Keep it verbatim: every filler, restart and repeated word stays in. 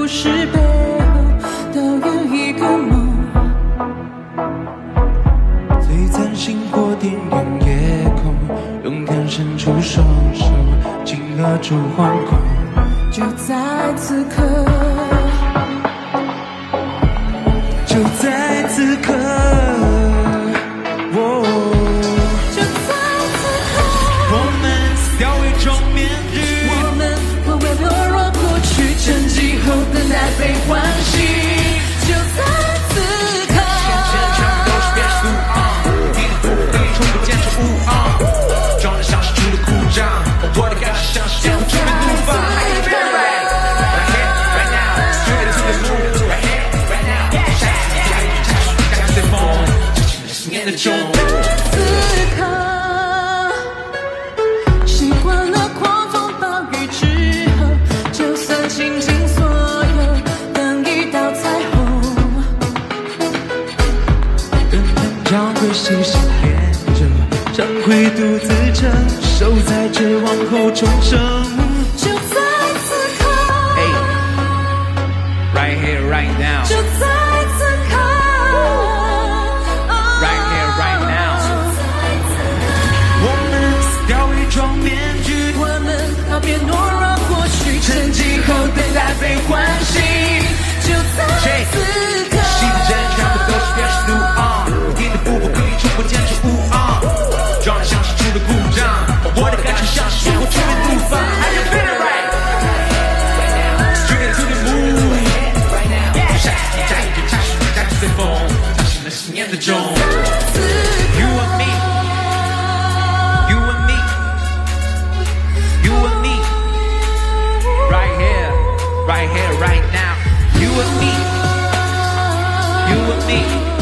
故事背后都有一个梦。 璀璨星火点燃夜空，勇敢伸出双手，紧握住惶恐。 就在此刻， 就在此刻，哦， 就在此刻， 我们撕掉伪装面具， 我们会为懦弱过去，沉寂后等待被唤醒。就在此刻， 现全部都是变数啊，你的步步可以从不见出雾啊，装的像是出了故障，我的感受像是剑无出面怒放。 就在此刻，习惯了狂风暴雨之后，就算倾尽所有，等一道彩虹。 人们将会细心研究，将会独自承受，在绝望后重生。 就在此刻 Hey, right here, right now. 就在此刻 Right here, right now. 我们撕掉伪装面具， 我们告别懦弱过去，沉寂后等待被唤醒。就在此刻， 细的针全部都是变数啊，你的步步可以触碰建筑物啊，装的像是出了故障，我的感觉像是烟火出面怒放。Are you feeling right? Straight to the moon. 下一站就插上加速随风，扎醒了信念的钟。You and me, you and me, you and me, right here, right here, right now. You and me, you and me.